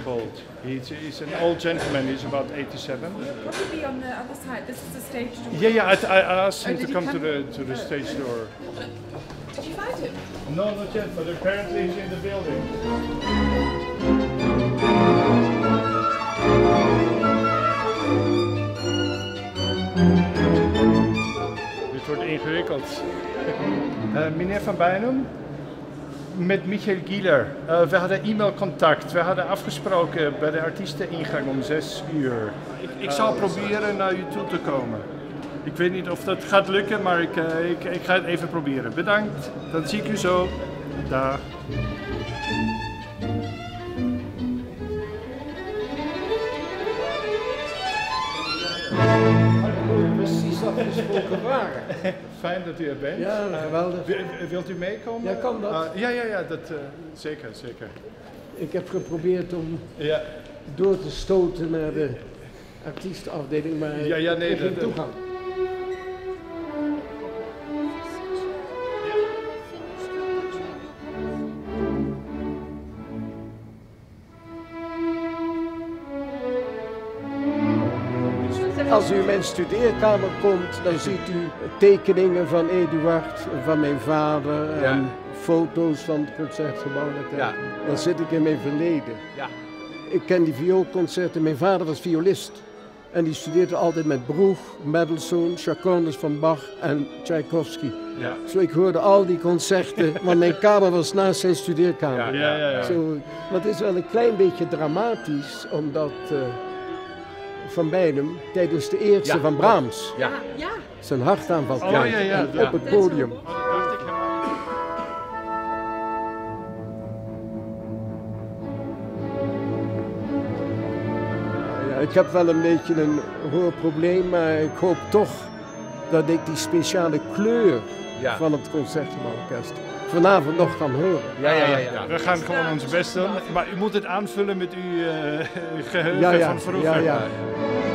old. He's an old gentleman. He's about 87. Probably on the other side. This is the stage door. Yeah. I asked him to come to the stage door. Did you find him? No, not yet. But apparently he's in the building. Dit wordt ingewikkeld. Meneer Van Bijnem, met Michael Gieler. We hadden e-mailcontact. We hadden afgesproken bij de artiesteningang om 6 uur. Ik zal proberen naar u toe te komen. Ik weet niet of dat gaat lukken, maar ik ga het even proberen. Bedankt. Dan zie ik u zo. Dag. Precies afgesproken waren. Fijn dat u er bent. Ja, geweldig. Wilt u meekomen? Ja, kan dat? Ja, dat, zeker. Ik heb geprobeerd om Ja. door te stoten naar de artiestenafdeling, maar Nee, geen toegang. Als u in mijn studeerkamer komt, dan ziet u tekeningen van Eduard, van mijn vader en foto's van het Concertgebouw. Ja. Dan zit ik in mijn verleden. Ja. Ik ken die vioolconcerten. Mijn vader was violist en die studeerde altijd met Bruch, Mendelssohn, Chaconnes van Bach en Tchaikovsky. Ja. Zo ik hoorde al die concerten, want mijn kamer was naast zijn studeerkamer. Ja. Zo, maar het is wel een klein beetje dramatisch, omdat Van Bijnem tijdens de eerste van Brahms Ja. zijn hartaanval krijgt Ja. op het podium. Dat dacht ik helemaal. Ja, ik heb wel een beetje een hoorprobleem, maar ik hoop toch dat ik die speciale kleur van het Concertgebouworkest vanavond nog kan horen. Ja. We gaan gewoon ons best doen, maar u moet het aanvullen met uw geheugen van vroeger. Ja.